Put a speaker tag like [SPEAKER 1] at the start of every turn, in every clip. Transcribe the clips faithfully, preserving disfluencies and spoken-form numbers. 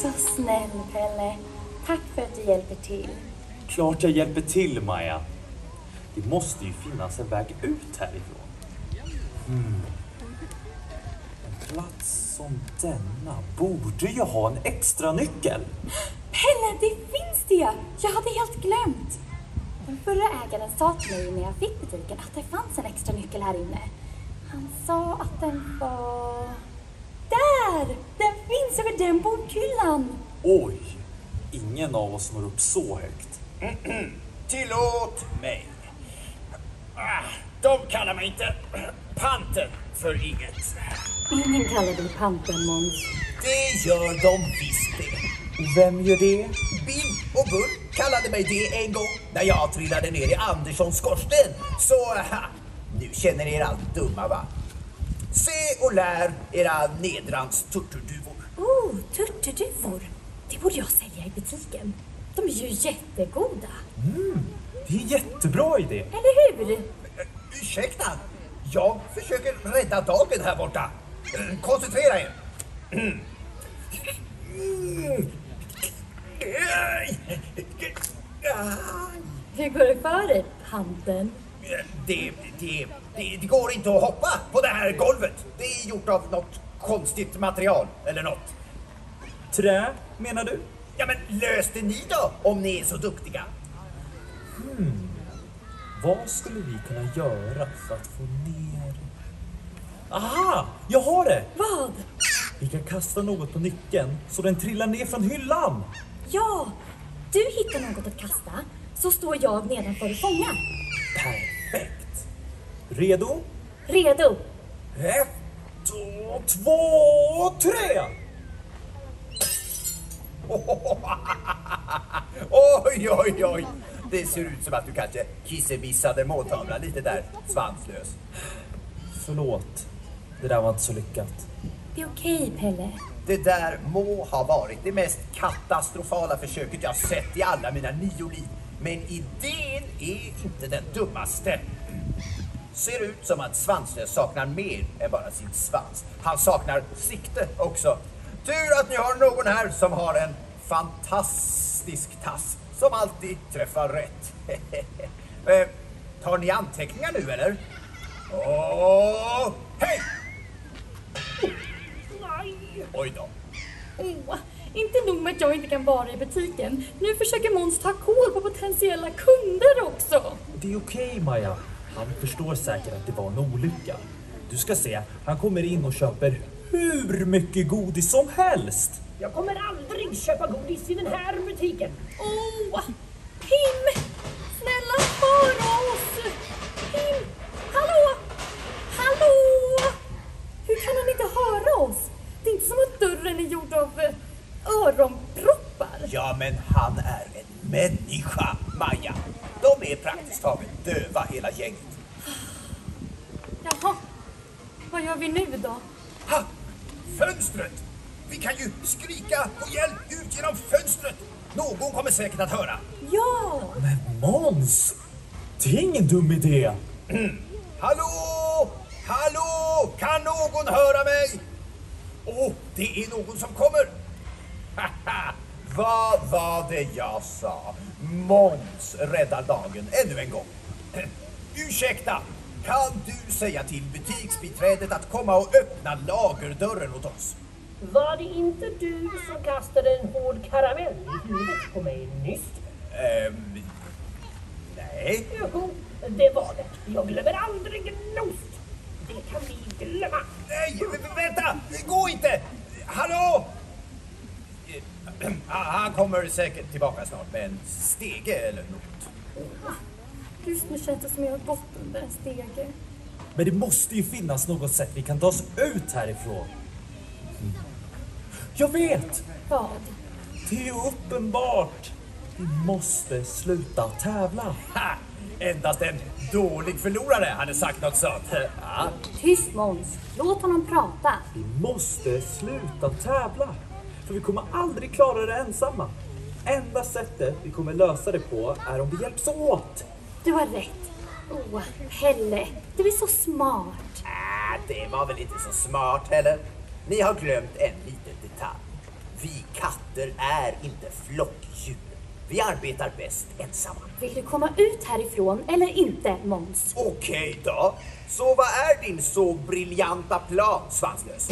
[SPEAKER 1] så snäll, Pelle. Tack för att du hjälper till.
[SPEAKER 2] Klart jag hjälper till, Maja. Det måste ju finnas en väg ut härifrån. Hmm. En plats som denna borde ju ha en extra nyckel.
[SPEAKER 1] Pelle, det finns det! Jag hade helt glömt. Den förra ägaren sa till mig när jag fick butiken att det fanns en extra nyckel här inne. Han sa att den var... Där! Den finns över den bokhyllan.
[SPEAKER 2] Oj! Ingen av oss når upp så högt.
[SPEAKER 3] Tillåt mig. De kallar mig inte panten för inget.
[SPEAKER 1] Ingen kallar dig panten, Måns.
[SPEAKER 3] Det gör de visst det.
[SPEAKER 2] Och vem gör det?
[SPEAKER 3] Bill och Bull kallade mig det en gång när jag trillade ner i Anderssons skorsten. Så ha, nu känner er allt dumma, va? Se och lär era nedrans turturduvor.
[SPEAKER 1] Oh, turturduvor. Det borde jag sälja i butiken. De är ju jättegoda.
[SPEAKER 2] Mm, det är en jättebra idé.
[SPEAKER 1] Eller hur?
[SPEAKER 3] Ursäkta, jag försöker rädda dagen här borta. Koncentrera er. Mm.
[SPEAKER 1] Hur går det för dig, panten?
[SPEAKER 3] Det, det, det, det går inte att hoppa på det här golvet. Det är gjort av något konstigt material eller något.
[SPEAKER 2] Trä, menar du?
[SPEAKER 3] Ja, men löste ni då om ni är så duktiga?
[SPEAKER 2] Hmm. Vad skulle vi kunna göra för att få ner... Aha! Jag har det!
[SPEAKER 1] Vad?
[SPEAKER 2] Vi kan kasta något på nyckeln så den trillar ner från hyllan.
[SPEAKER 1] Ja, du hittar något att kasta så står jag nedanför och fångar.
[SPEAKER 2] Perfekt. Redo?
[SPEAKER 1] Redo.
[SPEAKER 2] Ett, två, tre!
[SPEAKER 3] Oj, oj, oj. Det ser ut som att du kanske kissebissade måltavlan lite där, svanslös.
[SPEAKER 2] Förlåt. Det där var inte så lyckat.
[SPEAKER 1] Det är okej, Pelle.
[SPEAKER 3] Det där må ha varit det mest katastrofala försöket jag sett i alla mina nio liv. Men idén är inte den dummaste. Ser ut som att Svanslös saknar mer än bara sin svans. Han saknar sikte också. Tur att ni har någon här som har en fantastisk tass som alltid träffar rätt. eh, tar ni anteckningar nu, eller? Åh, hej! Oj då.
[SPEAKER 1] Oh, inte nog med att jag inte kan vara i butiken. Nu försöker Måns ta koll på potentiella kunder också.
[SPEAKER 2] Det är okej, Maja. Han förstår säkert att det var en olycka. Du ska se, han kommer in och köper hur mycket godis som helst.
[SPEAKER 4] Jag kommer aldrig köpa godis i den här butiken.
[SPEAKER 1] Åh, oh, Pim! Snälla, hör oss! Pim! Hallå! Hallå! Hur kan han inte höra oss? Det är inte som att dörren är gjord av öronproppar.
[SPEAKER 3] Ja, men han är en människa, Maja. De är praktiskt taget döva hela gänget.
[SPEAKER 1] Jaha, vad gör vi nu då?
[SPEAKER 3] Ha! Fönstret! Vi kan ju skrika på hjälp ut genom fönstret. Någon kommer säkert att höra.
[SPEAKER 1] Ja!
[SPEAKER 2] Men Måns, det är ingen dum idé.
[SPEAKER 3] Mm. Hallå! Hallå! Kan någon höra mig? Åh, oh, det är någon som kommer. Haha! Vad var det jag sa? Måns räddar dagen ännu en gång. Ursäkta, kan du säga till butiksbiträdet att komma och öppna lagerdörren åt oss?
[SPEAKER 4] Var det inte du som kastade en hård karamell i huvudet på mig nyss?
[SPEAKER 3] Ehm, nej.
[SPEAKER 4] Jo, det var det. Jag glömmer aldrig en ost. Det kan vi glömma.
[SPEAKER 3] Nej, vänta! Gå inte! Hallå! Han kommer säkert tillbaka snart med en stege eller något.
[SPEAKER 1] Just nu känns det som jag har gått under en stege.
[SPEAKER 2] Men det måste ju finnas något sätt vi kan ta oss ut härifrån. Mm. Jag vet!
[SPEAKER 1] Vad?
[SPEAKER 2] Det är uppenbart. Vi måste sluta tävla.
[SPEAKER 3] Ha! Endast en dålig förlorare hade sagt något sånt. Ja.
[SPEAKER 1] Tyst, Måns. Låt honom prata.
[SPEAKER 2] Vi måste sluta tävla. För vi kommer aldrig klara det ensamma. Enda sättet vi kommer lösa det på är om vi hjälps åt.
[SPEAKER 1] Du har rätt. Åh, Pelle. Du är så smart.
[SPEAKER 3] Äh, det var väl inte så smart heller. Ni har glömt en liten detalj. Vi katter är inte flockdjur. Vi arbetar bäst ensamma.
[SPEAKER 1] Vill du komma ut härifrån eller inte, Måns?
[SPEAKER 3] Okej då. Så vad är din så briljanta plan, Svanslös?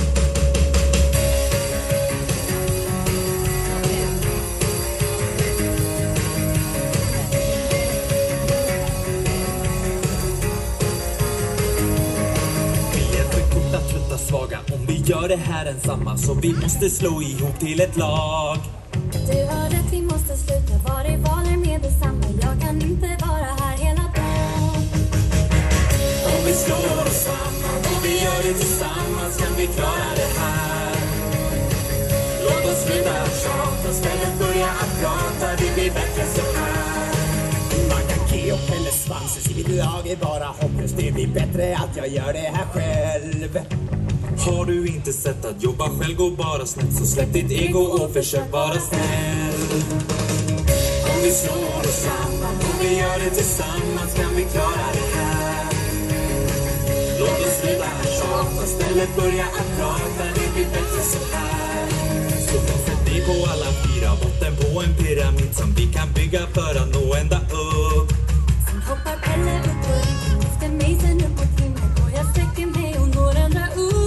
[SPEAKER 2] Svaga. Om vi gör det här ensamma så vi måste slå ihop till ett lag.
[SPEAKER 1] Du har rätt, vi måste sluta vara i valer med detsamma. Jag kan inte vara här hela dagen.
[SPEAKER 2] Om vi slår oss samman, om vi gör det tillsammans kan vi klara det här. Låt oss sluta tjata, istället börja att prata. Vi blir bättre så här.
[SPEAKER 3] Man kan ge upp eller svansen, mitt lag är bara hopplöst. Det blir bättre att jag gör det här själv.
[SPEAKER 2] Har du inte sett att jobba själv går bara snett, så släpp ditt ego och försök vara snäll. Om vi slår oss samman, om vi gör det tillsammans kan vi klara det här. Låt oss sluta tjata, istället börja att prata. Det blir bättre så här. Så sätt dig på alla fyra, botten på en pyramid som vi kan bygga för att nå ända upp.
[SPEAKER 1] Sen hoppar Pelle upp på ryggen efter mig, sen upp mot himlen. Och jag sträcker mig och når ända upp.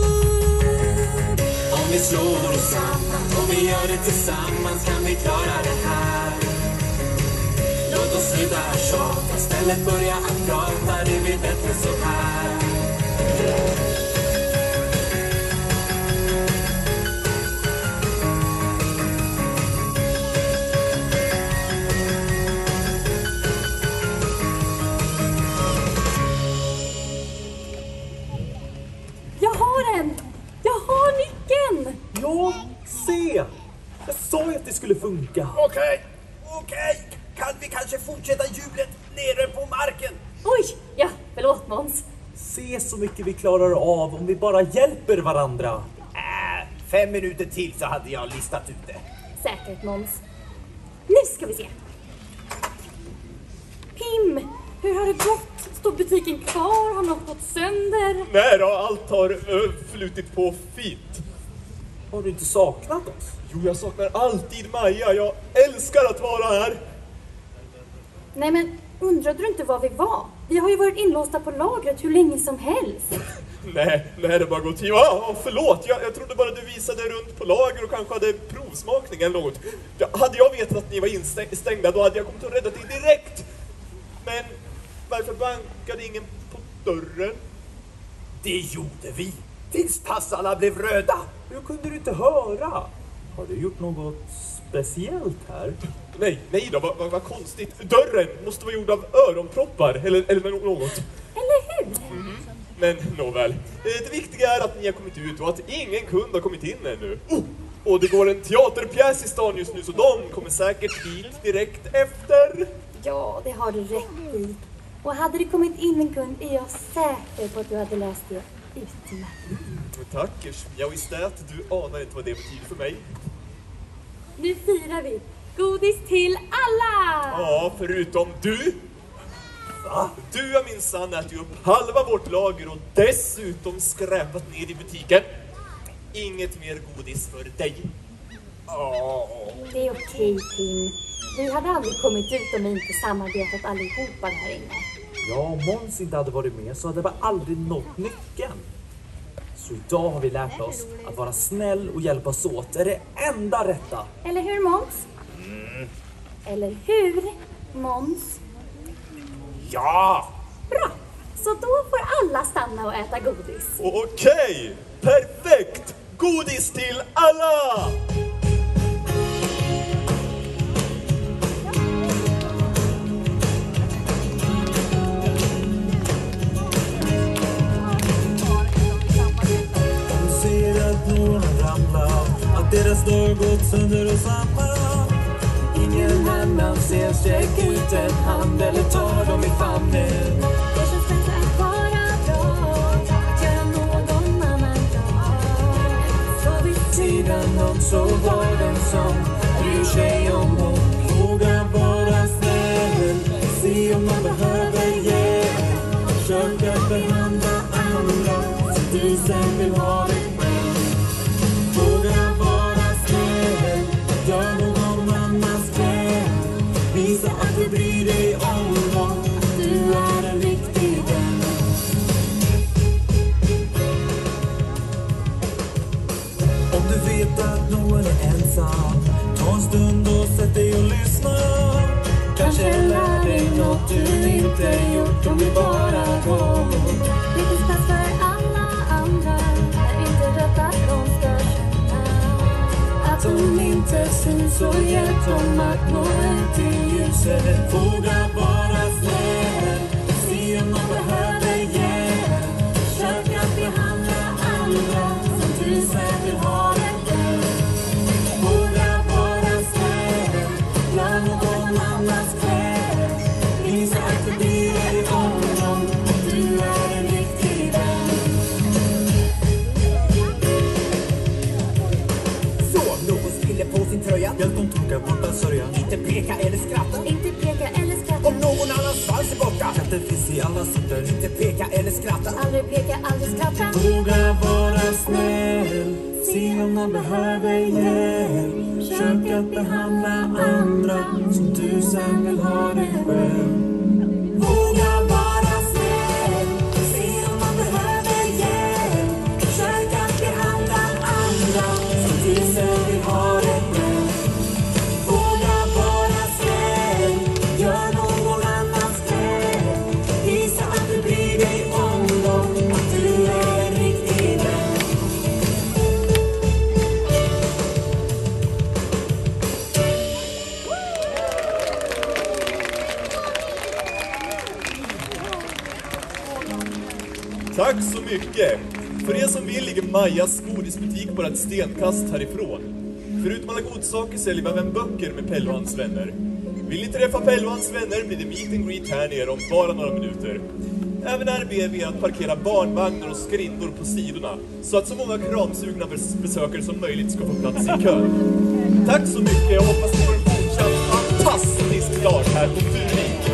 [SPEAKER 2] Om vi slår oss samman, om vi gör det tillsammans kan vi klara det här. Låt oss sluta tjata, istället börja att prata. Det blir bättre så här.
[SPEAKER 1] Jag har den! Jag har nyckeln!
[SPEAKER 2] Ja, se! Jag sa ju att det skulle funka.
[SPEAKER 3] Okej, okej. Kan vi kanske fortsätta hjulet nere på marken?
[SPEAKER 1] Oj, ja, förlåt Måns.
[SPEAKER 2] Se så mycket vi klarar av om vi bara hjälper varandra.
[SPEAKER 3] Äh, fem minuter till så hade jag listat ut det.
[SPEAKER 1] Säkert Måns. Nu ska vi se. Pim, hur har det gått? Står butiken kvar? Har något gått sönder?
[SPEAKER 5] Nej då, allt har uh, flutit på fint.
[SPEAKER 2] Har du inte saknat oss?
[SPEAKER 5] Jo, jag saknar alltid Maja. Jag älskar att vara här.
[SPEAKER 1] Nej men, undrade du inte var vi var? Vi har ju varit inlåsta på lagret hur länge som helst.
[SPEAKER 5] Nej, nej, det bara gått till. Ja, förlåt. Jag, jag trodde bara du visade runt på lager och kanske hade provsmakning eller något. Ja, hade jag vetat att ni var instängda, då hade jag kommit och räddat er direkt. Men varför bankade ingen på dörren?
[SPEAKER 3] Det gjorde vi. Tills tassarna blev röda.
[SPEAKER 2] Hur kunde du inte höra? Har du gjort något speciellt här?
[SPEAKER 5] Nej, nej då, vad, vad, vad konstigt. Dörren måste vara gjord av öronproppar eller, eller något.
[SPEAKER 1] Eller hur?
[SPEAKER 5] Mm. Men nåväl, det viktiga är att ni har kommit ut och att ingen kund har kommit in ännu. Oh, och det går en teaterpjäs i stan just nu så de kommer säkert hit direkt efter.
[SPEAKER 1] Ja, det har du rätt i. Och hade det kommit in en kund är jag säker på att du hade läst det utmärkt.
[SPEAKER 5] Mm, tackers, jag visste att du anar inte vad det betyder för mig.
[SPEAKER 1] Nu firar vi. Godis till alla!
[SPEAKER 5] Ja, förutom du. Va? Du har minsann ätit upp halva vårt lager och dessutom skräpat ner i butiken. Inget mer godis för dig.
[SPEAKER 3] Oh.
[SPEAKER 1] Det är okej, Pim. Vi hade aldrig kommit ut om vi inte samarbetat allihopa här inne.
[SPEAKER 2] Ja, om Måns inte hade varit med så hade vi aldrig nått nyckeln. Så idag har vi lärt oss att vara snäll och hjälpas åt. Det är det enda rätta.
[SPEAKER 1] Eller hur, Måns?
[SPEAKER 3] Mm.
[SPEAKER 1] Eller hur, Måns?
[SPEAKER 3] Ja!
[SPEAKER 1] Bra! Så då får alla stanna och äta godis.
[SPEAKER 5] Okej, perfekt! Godis till alla!
[SPEAKER 2] Att deras dag gått sönder och samman. Ingen annan ser, sträck ut en hand eller tar dem i famnen.
[SPEAKER 1] Det känns bättre att vara bra, att göra någon annan glad. Så vid
[SPEAKER 2] Sidan om så var den som bryr sig om hon. Våga vara snäll, se om man behöver hjälp. Försök att behandla andra så du sen vill ha det själv. Våga vara snäll. ensam. Ta en stund och sätt dig och lyssna. Kanske lär dig något du inte gjort om du bara går.
[SPEAKER 1] Det finns plats för alla andra. Är inte rädd att de ska känna att de inte syns, och hjälp dem att nå ut i ljuset.
[SPEAKER 2] Våga vara snäll, se om man behöver hjälp. Försök att behandla andra som du själv vill ha det väl. Våga vara snäll, gör någon annans kväll. Visa att du bryr dig om dem, att du är en riktig vän.
[SPEAKER 3] Så, någon spiller på sin tröja.
[SPEAKER 2] Hjälp dem torka borta sörjan.
[SPEAKER 3] Inte peka eller skratta.
[SPEAKER 1] Inte peka eller skratta.
[SPEAKER 3] Om någon annans svans är borta.
[SPEAKER 2] Katter finns i alla sorter.
[SPEAKER 3] Inte peka eller skratta.
[SPEAKER 1] Aldrig peka, aldrig skratta.
[SPEAKER 2] Våga vara snäll, se om man behöver hjälp. Försök att behandla andra som du sen vill ha det själv. Våga vara snäll, se om man behöver hjälp. Försök att behandla andra som du sen vill ha det själv. Våga vara snäll, gör någon annans kväll. Visa att du bryr dig om dem, att du är en riktig vän.
[SPEAKER 5] Tack så mycket! För er som vill ligger Majas godisbutik bara ett stenkast härifrån. Förutom alla godsaker säljer vi även böcker med Pelle och hans vänner. Vill ni träffa Pelle och hans vänner blir det meet and greet här nere om bara några minuter. Även här ber vi er att parkera barnvagnar och skrindor på sidorna så att så många kramsugna bes- besökare som möjligt ska få plats i kön. Tack så mycket och hoppas ni får en fortsatt fantastisk dag här på Furuvik.